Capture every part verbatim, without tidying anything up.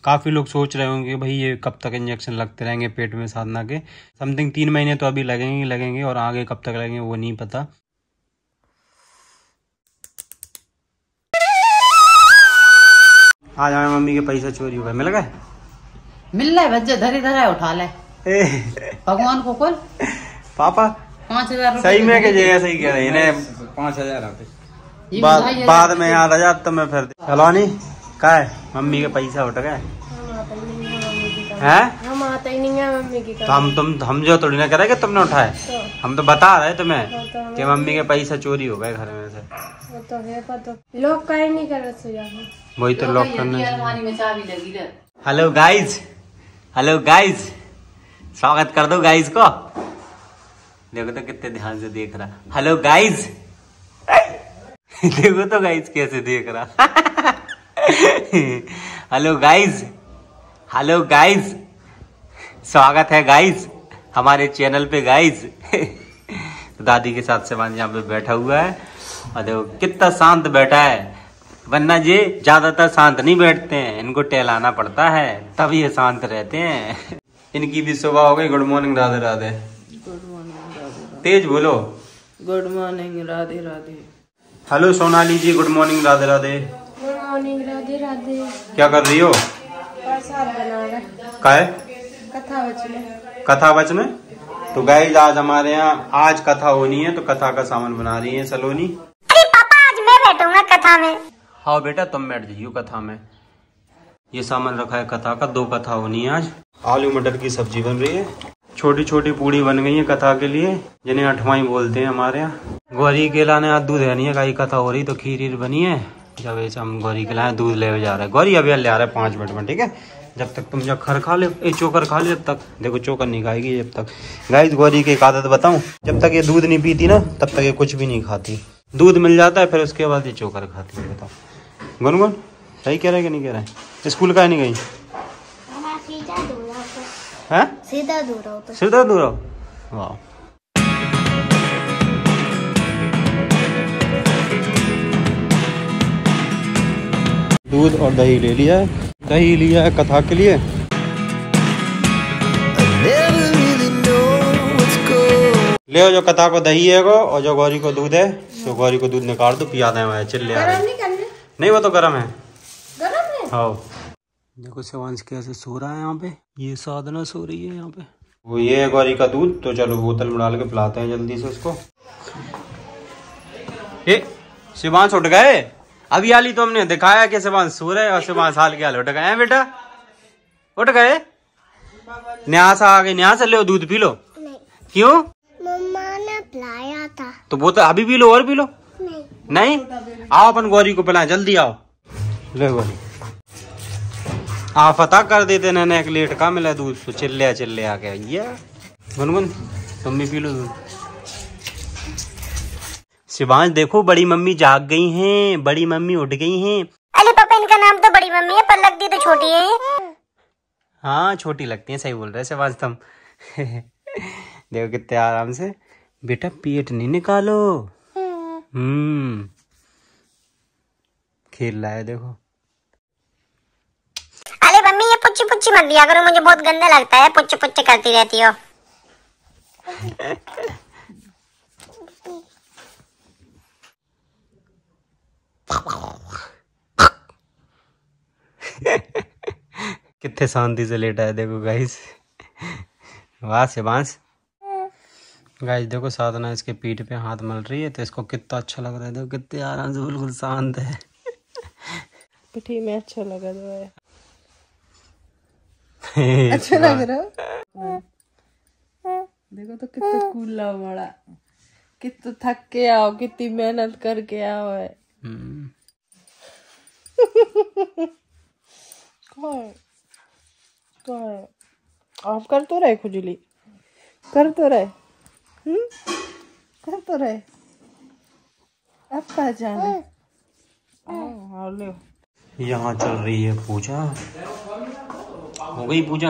काफ़ी लोग सोच रहे होंगे भाई ये कब तक इंजेक्शन लगते रहेंगे पेट में साधना के। समथिंग तीन महीने तो अभी लगेंगे लगेंगे और आगे कब तक लगेंगे वो नहीं पता। आज हमारी मम्मी के पैसा चोरी हो गए, मिल गए? मिल रहा है बच्चे, धरे धरा उठा ले भगवान को खोल। पापा पाँच हजार सही में के जगह सही कह रहे हैं, पाँच हजार बाद बाद में याद आ जाता तो मैं फिर चलो नहीं का है मम्मी के पैसा उठ गए हैं। हम आता ही नहीं है मम्मी की। तो हम तुम हम जो थोड़ी ना करेंगे तुमने उठाए, हम तो बता रहे तुम्हें कि मम्मी के पैसा चोरी हो गए घर में से। वो तो है पता, लोग का ही नहीं कर रहे, वही तो लॉक करने। हेलो गाइज, हेलो गाइज, स्वागत कर दो गाइज को। देखो तो कितने ध्यान से देख रहा। हेलो गाइज देखो तो गाइज कैसे देख रहा। हेलो गाइज, हेलो गाइज, स्वागत है गाइज हमारे चैनल पे गाइज। तो दादी के साथ शिवांश यहाँ पे बैठा हुआ है और देखो कितना शांत बैठा है, वरना ये ज्यादातर शांत नहीं बैठते हैं, इनको टहलाना पड़ता है तब ये शांत रहते हैं। इनकी भी सुबह हो गई। Good morning Radhe Radhe. Good morning Radhe, तेज बोलो। Good morning Radhe Radhe. Hello Sonali ji, good morning Radhe Radhe. Good morning Radhe Radhe. क्या कर रही हो? प्रसाद बना रहे। क्या है? कथा बच में। कथा बच में? तो गाइस आज हमारे यहाँ आज कथा होनी है, तो कथा का सामान बना रही है सलोनी। अरे पापा आज मैं बैठूंगा कथा में। हाँ बेटा तुम बैठ जाइयो कथा में। ये सामान रखा है कथा का, दो कथा होनी है आज। आलू मटर की सब्जी बन रही है, छोटी छोटी पूड़ी बन गई है कथा के लिए, जिन्हें अठवाई बोलते हैं हमारे यहाँ। गौरी के लाने आज दूध है नहीं है, गाय कथा हो रही तो खीर बनी है। जब ऐसे हम गौरी के लाए दूध ले जा रहे हैं। गौरी अभी ले आ रहा है पाँच मिनट में, ठीक है? जब तक तुम जब खर खा ले, ए चोकर खा ले जब तक। देखो चोकर नहीं खाएगी जब तक। गाइस गौरी की एक आदत बताऊं, जब तक ये दूध नहीं पीती ना तब तक ये कुछ भी नहीं खाती। दूध मिल जाता है फिर उसके बाद ये चोकर खाती है। बताओ गुनगुन सही कह रहा है कि नहीं कह रहा है? स्कूल का नहीं गई है? सीधा दूर हो तो सीधा दूर हो। वाह, दूध और दही ले लिया है। दही लिया है कथा के लिए। ले जो कथा को दही है को, और जो गौरी को दूध है तो गौरी को दूध निकाल दो, पिया दे। चिल्ले नहीं, नहीं वो तो गर्म है। गरम है? हाँ देखो शिवांश कैसे सो रहा है यहाँ पे। ये साधना सो रही है यहाँ पे। वो ये है गौरी का दूध, तो चलो बोतल में डाल के पिलाते हैं जल्दी से उसको। ये शिवांश उठ गए अभी आली तो हमने दिखाया कि शिवांश सो रहे और शिवांश हाल के हाल उठ गए हैं। बेटा उठ गए, न्यास आ गई। न्यास ले दूध पी लो। नहीं। क्यों? मम्मा ने पिलाया था। तो वो तो अभी पी लो और पी लो। नहीं, नहीं? आओ अपन गौरी को पिलाएं, जल्दी आओ। ले गौरी आप पता कर देते ना एक लेट का मिला दूध, तो चिल्ले चिल्ले आ गया। ये गुनगुन तुम भी पी लो दूध। शिवांश देखो बड़ी मम्मी जाग गई हैं, बड़ी मम्मी उठ गई हैं। अरे पापा इनका नाम तो बड़ी मम्मी है पर लगती तो छोटी है। हाँ छोटी लगती है, सही बोल रहे शिवांश तुम। देखो कितने आराम से। बेटा पेट नहीं निकालो। हम्म खेल रहा है देखो। अरे मम्मी ये पुच्ची पुच्ची मत दिया करो, मुझे बहुत गंदा लगता है पुच्ची पुच्ची करती रहती हो। कितने शांति से लेटा है देखो गाइस। वाह शिवांश। गाइस देखो साधना इसके पीठ पे हाथ मल रही है तो इसको कितना अच्छा लग रहा है। देखो कितने आराम से बिल्कुल शांत है। पिठी में अच्छा लगा दो अच्छा लग रहा है। देखो तो कितना कूला बड़ा, कितना थक के आओ, कितनी मेहनत करके आओ है। आप कर तो रहे खुजली, कर तो रहे, हम्म कर तो रहे। अब कहा जाने। आओ ले। यहाँ चल रही है पूजा। हो गई पूजा?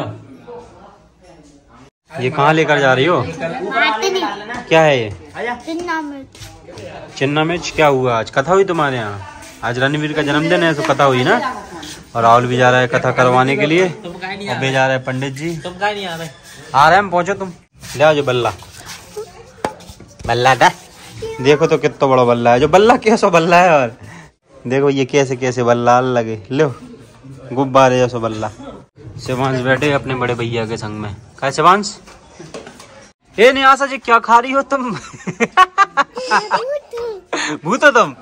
ये कहाँ लेकर जा रही हो? क्या है ये? चिन्ना मिर्च। चिन्ना मिर्च क्या हुआ? आज कथा हुई तुम्हारे यहाँ? आज रणवीर का जन्मदिन है तो कथा हुई ना? और राहुल भी जा रहा है कथा करवाने के लिए। अबे जा रहे हैं पंडित जी। तुम कहाँ नहीं आ रहे? आ रहे हैं हम, पहुंचो तुम। ले आओ जो बल्ला बल्ला था, देखो तो कितना बड़ा बल्ला है। जो बल्ला कैसा बल्ला है, और देखो ये कैसे कैसे बल्ला लगे, लो गुब्बारे जैसा बल्ला। शिवांश बैठे अपने बड़े भैया के संग में। क्या शिवांश? ए नहीं आशा जी, क्या खा रही हो तुम? भूत हो तुम?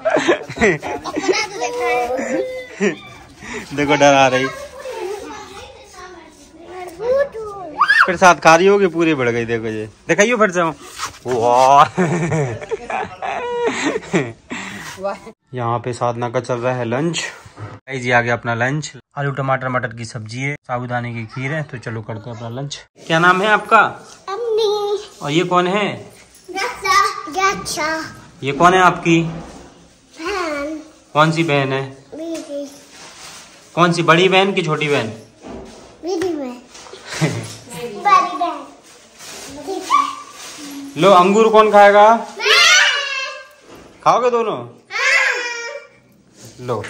देखो डरा रही, फिर साथ खा रही होगी, पूरी बढ़ गई। देखो ये दिखाइयो फिर से। यहाँ पे साधना का चल रहा है लंच। जी आ गया अपना लंच। आलू टमाटर मटर की सब्जी है, साबूदाने की खीर है। तो चलो करते हैं अपना लंच। क्या नाम है आपका? अम्मी। और ये कौन है? गाचा। ये कौन है आपकी? बहन। कौन सी बहन है? दीदी। कौन सी, बड़ी बहन की छोटी बहन? दीदी बहन। बड़ी बहन। लो अंगूर कौन खाएगा? खाओगे दोनों? लो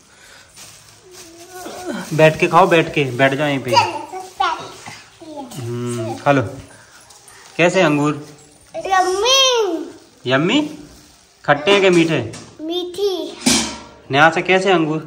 बैठ के खाओ, बैठ के बैठ जाओ यहीं पे। हम्म खा लो। कैसे अंगूर? यम्मी। यम्मी? खट्टे हैं के मीठे? मीठी। नया से कैसे अंगूर?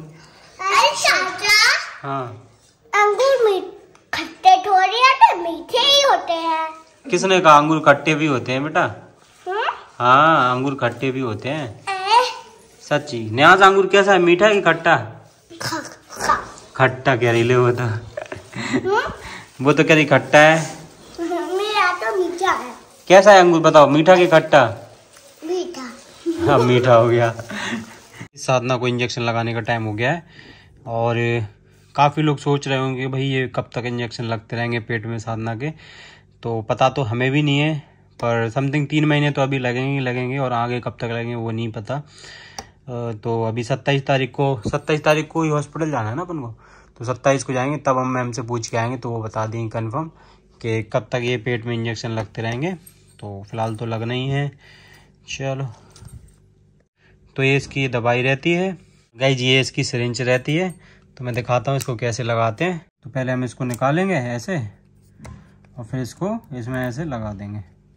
हाँ अंगूर मीठ खट्टे थोड़ी होते, मीठे ही होते हैं। किसने कहा अंगूर खट्टे भी होते हैं बेटा? हुँ? हाँ अंगूर खट्टे भी होते हैं। ए? सच्ची? नया से अंगूर कैसा है, मीठा है कि खट्टा? खा, खा। खट्टा कह रही ले वो तो। वो तो कह रही खट्टा है। मेरा तो मीठा है। कैसा है अंगूर बताओ, मीठा कि खट्टा? मीठा। हाँ मीठा हो गया। साधना को इंजेक्शन लगाने का टाइम हो गया है, और काफ़ी लोग सोच रहे होंगे भाई ये कब तक इंजेक्शन लगते रहेंगे पेट में साधना के। तो पता तो हमें भी नहीं है, पर समथिंग तीन महीने तो अभी लगेंगे लगेंगे और आगे कब तक लगेंगे वो नहीं पता। तो अभी सत्ताईस तारीख को सत्ताईस तारीख को ही हॉस्पिटल जाना है ना अपन को। तो सत्ताईस को जाएंगे, तब हम मैम से पूछ के आएंगे, तो वो बता देंगे कंफर्म कि कब तक ये पेट में इंजेक्शन लगते रहेंगे। तो फिलहाल तो लगना ही है। चलो, तो ये इसकी दवाई रहती है गाइस, ये इसकी सिरिंज रहती है। तो मैं दिखाता हूँ इसको कैसे लगाते हैं। तो पहले हम इसको निकालेंगे ऐसे, और फिर इसको इसमें ऐसे लगा देंगे।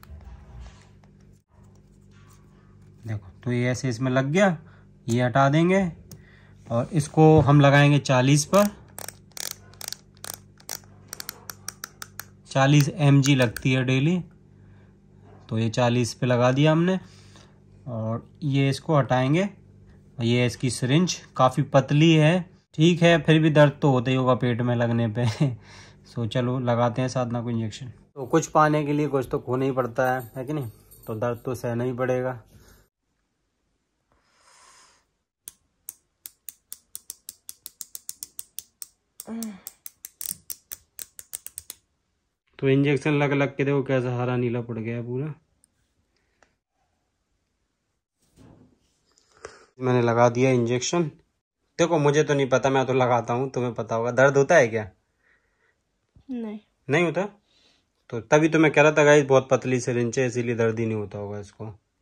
देखो तो ये ऐसे इसमें लग गया, ये हटा देंगे और इसको हम लगाएंगे चालीस पर। चालीस एम जी लगती है डेली, तो ये चालीस पे लगा दिया हमने। और ये इसको हटाएंगे, और ये इसकी सिरिंज काफ़ी पतली है, ठीक है, फिर भी दर्द तो होता ही होगा पेट में लगने पे। सो चलो लगाते हैं साधना को इंजेक्शन। तो कुछ पाने के लिए कुछ तो खोना ही पड़ता है, है कि नहीं? तो दर्द तो सहना ही पड़ेगा। तो इंजेक्शन लग लग के देखो कैसा हरा नीला पड़ गया पूरा। मैंने लगा दिया इंजेक्शन। देखो मुझे तो नहीं पता, मैं तो लगाता हूँ, तुम्हें पता होगा। दर्द होता है क्या? नहीं नहीं होता। तो तभी तो मैं कह रहा था गाइस, बहुत पतली सिरिंज है, इसीलिए दर्द ही नहीं होता होगा इसको।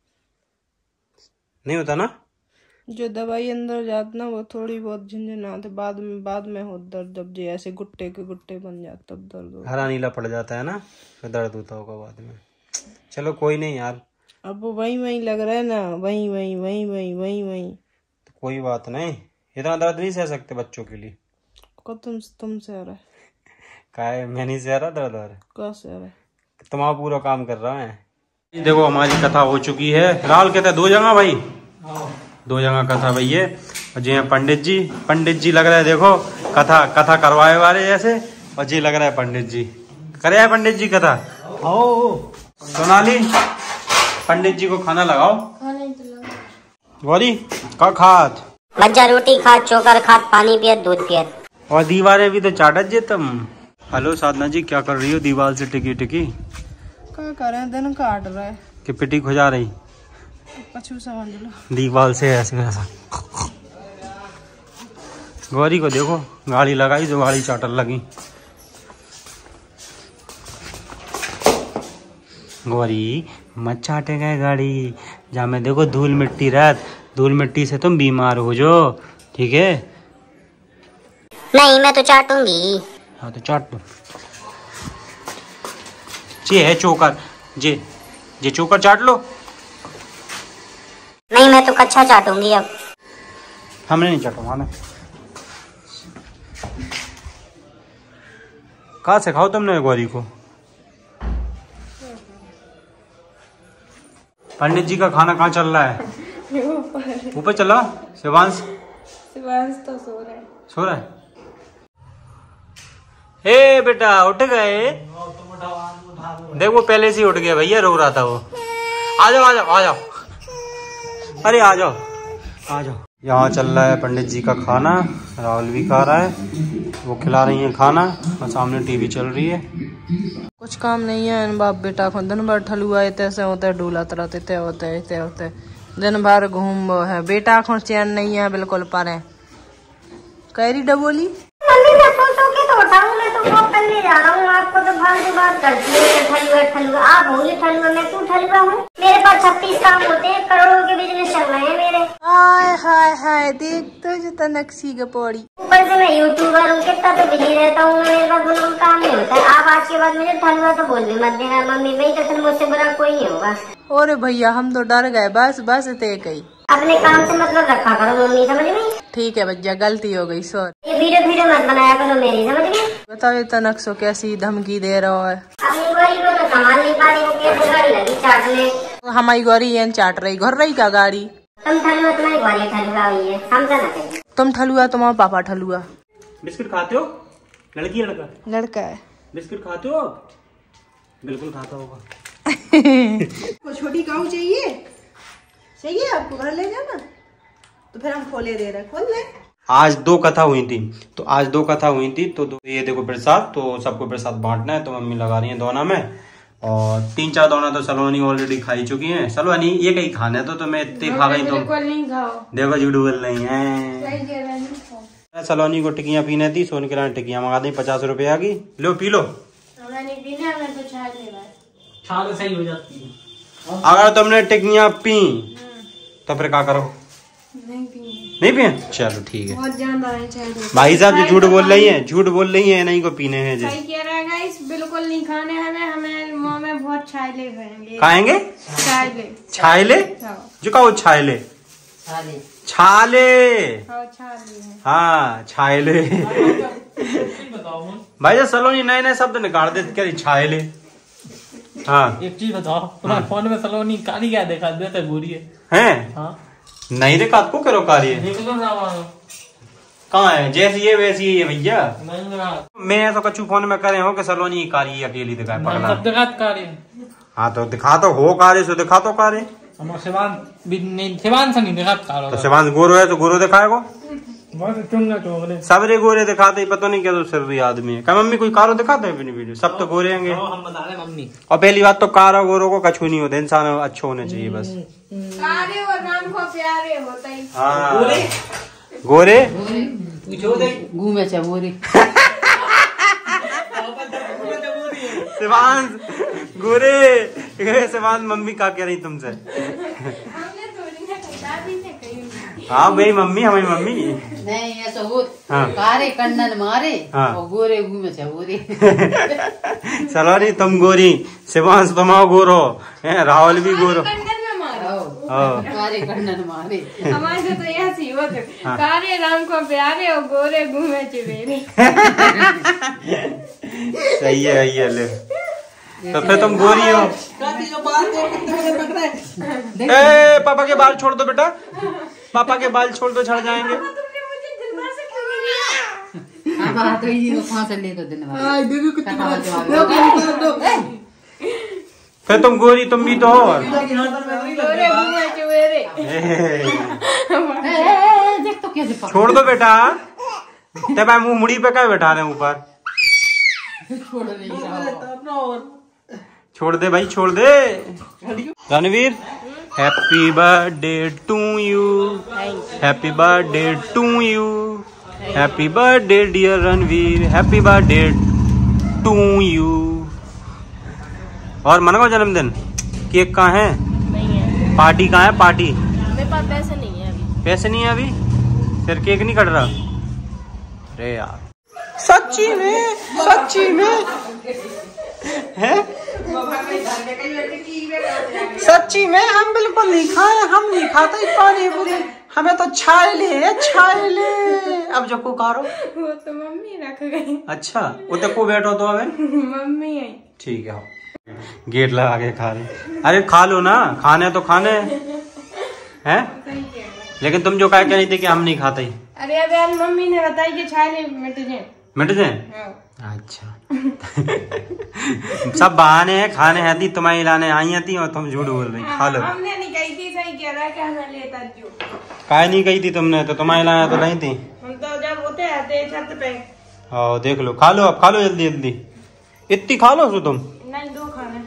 नहीं होता ना? जो दवाई अंदर जाती ना वो थोड़ी बहुत झंझनाहट बाद में बाद में हो दर्द, जब जो ऐसे गुट्टे के गुट्टे बन जाते तब दर्द होता। हरा नीला पड़ जाता है ना, फिर दर्द होता होगा बाद में। चलो कोई नहीं यार, अब वो वही वही लग रहा है ना, वही वही वही वही वही वही तो कोई बात नहीं। इतना दर्द नहीं सह सकते बच्चों के लिए। को तुम तुम सह रहा है? क्या है, मैं नहीं सह रहा दर्द। और क्या सह रहा है? तुम्हारा पूरा काम कर रहा है। देखो हमारी कथा हो चुकी है। राहुल कहता है दो जगह भाई, दो जगह कथा भई है। और जी हैं पंडित जी, पंडित जी लग रहा है देखो कथा कथा करवाए वाले जैसे, और जी लग रहा है पंडित जी करे है पंडित जी कथा। सोनाली पंडित जी को खाना लगाओ। गौरी का खात बच्चा रोटी खात, चोकर खात, पानी पियत, दूध पियत। और दीवारें भी तो चाटत जे तुम। हेलो साधना जी, क्या कर रही हो दीवार से टिकी टिकी? क्या कर रहे हैं, दिन काट रहा है कि पिटी खुजा रही? कछु समझ लो। दीवार से ऐसे ऐसा। गौरी को देखो गाड़ी लगाई, जो गाड़ी चाटर लगी। गौरी मत चाटे गए गाड़ी, जहाँ में देखो धूल मिट्टी रात, धूल मिट्टी से तुम बीमार हो जो, ठीक है? नहीं मैं तो चाटूंगी। हाँ तो चाट दो। ये है चोकर, जे जे चोकर चाट लो। नहीं मैं तो कच्चा चाटूंगी अब। हमने नहीं चाटूंगा मैं। कहाँ से खाओ तुमने गौरी को? पंडित जी का खाना कहाँ चल रहा है? ऊपर चला। शिवांश शिवांश तो सो रहा है। सो रहा है। हे बेटा उठ गए? देख वो पहले से ही उठ गया भैया, रो रहा था वो। आ जाओ आ जाओ आ जाओ, अरे आ जाओ आ जाओ। यहाँ चल रहा है पंडित जी का खाना, राहुल भी खा रहा है, वो खिला रही है खाना और सामने टीवी चल रही है। कुछ काम नहीं है इन बाप बेटा को, दिन भर ठलुआ तैसे होते डूलत रहते ते होते ते होते दिन भर घूम है। बेटा को चैन नहीं है बिल्कुल पर है। कैरी डबोली मम्मी मैं सो सो के तो उठाऊं, मैं तो वॉक करने जा रहा हूँ। आपको तो फालतू बात करती है, ठलुआ ठलुआ। आप होंगे ठलुआ, मैं क्यों ठलुआ हूँ? मेरे पास छत्तीस काम होते हैं, करोड़ों के बिजनेस चल रहे हैं मेरे। हाय हाय हाय देख तो जो नक्सी के पौड़ी। ऊपर से मैं यूट्यूबर हूँ, कितना तो बिजी रहता हूँ, मेरे पास बिल्कुल काम नहीं होता है। आप आज के बाद मुझे ठलुआ तो बोल भी मत देना मम्मी, भाई कसम मुझसे बुरा कोई नहीं होगा। और भैया हम तो डर गए, बस बस ते कही। अपने काम से मतलब रखा करो मम्मी, समझ गई? ठीक है भैया गलती हो गई सॉरी। ये वीडियो वीडियो मत बनाया करो मेरी, समझ गई? बताओ ये तनक्सो कैसी धमकी दे रहा है। अपनी गौरी को तो संभाल नहीं पा रही, वो कैसे गाड़ी लगी चाटने। हमारी गौरी ये चाट रही, घर रही का गाड़ी। तुम ठलुआ, तुम्हारी गौरी ठलुआ हुई है, समझा ना कहीं। तुम ठलुआ तुम्हारा पापा ठलुआ। बिस्किट खाते हो? लड़की लड़का? लड़का है। बिस्किट खाते हो? बिल्कुल खाता होगा। छोटी काऊ चाहिए? चाहिए आपको? घर ले जाना तो फिर हम खोले दे रहे, खोल ले। आज दो कथा हुई थी, तो आज दो कथा हुई थी तो दो, ये देखो प्रसाद, तो सबको प्रसाद बांटना है, तो मम्मी लगा रही है दोना में। और तीन चार दोना तो सलोनी ऑलरेडी खाई चुकी हैं। सलोनी ये कहीं खाना है तो तुम्हें इतने खा गई तुम? देखो झूठ बोल रही है। सलोनी को टिकियां पीने थी, सोन के टिकियां मंगा दी पचास रुपया की, लो पी लो। सही हो जाती है। अगर तुमने टिकियां पी तो फिर क्या करो? नहीं पी। नहीं पिए? चलो ठीक है। बहुत ज्यादा है चाय। भाई साहब जो झूठ बोल रही हैं, झूठ बोल रही हैं, नहीं को पीने हैं जी। सही कह रहा है गाइस, बिल्कुल नहीं खाने हमें, हमें मुंह में बहुत छाले खाएंगे। खाएंगे? छाले। छाले? जो कहो छाले। छाले। छाले। छाले। हाँ छाले। भाई जब सलोनी नए नए शब्द निकाल दे क्या छाले। हाँ एक चीज बताओ, तुम्हारे फोन में सलोनी काली क्या देखा देते गोरी है? हैं? हाँ नहीं देखा आपको करो कार्य देख लो ना। कहाँ है? जैसी ये वैसी है भैया। नहीं मैं तो कच्चू फोन में करे हो कि सलोनी कारी अकेली दिखाए पगला। सब दिखा कार्य। हाँ तो दिखा तो हो कार्य सो दिखा तो कार्य। हम शिवान भी नहीं, शिवान से नहीं दिखा कार्य। तो शिवान गोरो है तो गोरो दिखाएगो। बहुत चुंगा चोगले सबरे गोरे दिखाते ही पता नहीं क्या तो सिर्फ आदमी है। क्या मम्मी कोई कारो दिखाते हैं वीडियो? सब तो गोरे होंगे। हम बता रहे मम्मी। और पहली बात तो कारो गोरो को कछू नहीं होता, इंसान अच्छे होने चाहिए बस। कारे और राम को प्यारे होता ही। हाँ गोरे घूमे चबोरी। शिवांश गोरे। शिवांश मम्मी क्या कह रही तुमसे? हमने थोड़ी ना कहा भी नहीं कहीं। हाँ मेरी मम्मी हमारी मम्मी। नहीं ऐसा हो। हाँ। कारे कंडन मारे। हाँ। और गोरे घूमे चबोरी। सलोनी तुम गोरी, शिवांश तुम्हारा गोरो है, राहुल भी गोरो। कंडन में मारो। हाँ। कारे कंडन मारे। हमारे से तो ऐसी होते। कारे राम को प्यारे और गोरे घूमे चुबेरे। सही है सही है ले। तो फिर तुम गोरी हो। ए पापा के बाल छोड़ दो बेटा, पापा के बाल छोड़ दो झड़ जाएंगे। तुमने मुझे दिन भर से क्यों नहीं लिया? अब आ तो ये कहाँ से ले तो दिन भर। फिर तुम गोरी तुम भी तो हो। गोरे घूमे चुबेरे। देख तो कैसे पकड़। छोड़ दो बेटा, तब मैं मुंह मुड़ी पे क्या बैठा रहे ऊपर? छोड़ नहीं रहा। छोड़ दे भाई छोड़ दे। Ranveer happy birthday to you, happy birthday to you, happy birthday dear Ranveer, happy birthday to you. और मनाओ जन्मदिन। केक कहाँ है? नहीं है। पार्टी कहाँ है? पार्टी मेरे पास पैसे नहीं है अभी। पैसे नहीं है अभी, फिर केक नहीं कट रहा? अरे यार सच्ची में, सच्ची में है, सच्ची में हम बिल्कुल नहीं खाए, हम नहीं खाते पानी पूरी, हमें तो छाले छाले। अब जो को कारो वो तो मम्मी रख गई। अच्छा वो तो को बैठो तो अबे मम्मी आई। ठीक है, गेट लगा के खा रहे। अरे खा लो ना, खाने तो खाने हैं, लेकिन तुम जो कह के नहीं थे कि हम नहीं खाते। अरे अब यार मम्मी ने बताई कि छाले मिट जाए। मिट जाए? अच्छा सब बहाने हैं, खाने हैं थी तुम्हारी लाने आई थी और तुम झूठ बोल रही। खा लो। हमने नहीं कही थी, सही कह रहा है कि हमें लेता जो। काय नहीं कही थी तुमने, तो तुम्हारी लाया तो नहीं थी। हम तो जब होते आते छत पे। हाँ देख लो, खा लो अब, खा लो जल्दी जल्दी, इतनी खा लो तुम। नहीं दो खाने।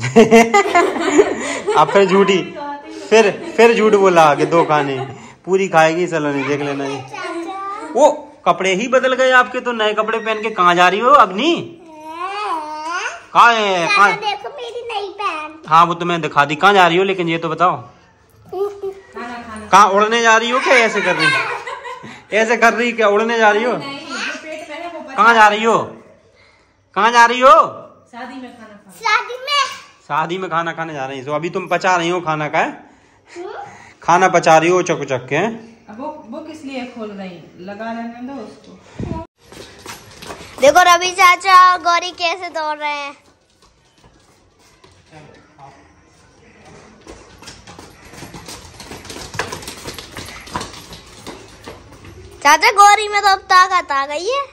अब फिर झूठी, फिर फिर झूठ बोला आगे दो खाने, पूरी खाएगी। चलो नहीं देख लेना जी। वो कपड़े ही बदल गए आपके, तो नए कपड़े पहन के कहाँ जा रही हो अग्नि? कहाँ है? कहाँ? देखो मेरी नई पैंट। हाँ वो तो मैं दिखा दी, कहाँ जा रही हो लेकिन ये तो बताओ। कहाँ उड़ने जा रही हो क्या? ऐसे कर रही, ऐसे कर रही क्या? उड़ने जा रही हो? कहाँ जा रही हो? कहाँ जा रही हो? शादी में खाना खाना। शादी में शादी में खाना खाने जा रही हो। अभी तुम पचा रही हो खाना का, खाना पचा रही हो चक चक के। अब वो वो किस लिए खोल रही, लगा रहने दो उसको। देखो रवि चाचा और गौरी कैसे दौड़ रहे हैं। चाचा गौरी में तो अब ताकत आ गई है।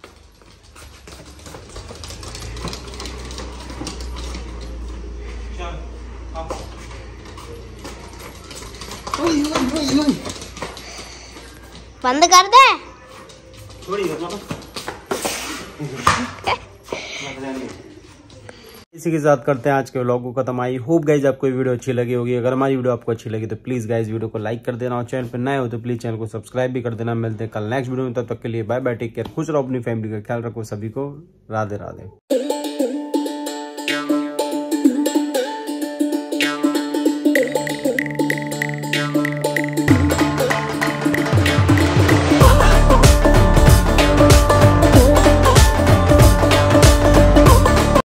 बंद कर दे। इसी के साथ करते हैं आज के व्लॉग को खत्म। आई होप गाइज आपको ये वीडियो अच्छी लगी होगी। अगर हमारी वीडियो आपको अच्छी लगी तो प्लीज गाइज वीडियो को लाइक कर देना, और चैनल पर नए हो तो प्लीज चैनल को सब्सक्राइब भी कर देना। मिलते हैं कल नेक्स्ट वीडियो में, तब तक के लिए बाय बाय, टेक केयर, खुश रहो, अपनी फैमिली का ख्याल रखो। सभी को राधे राधे।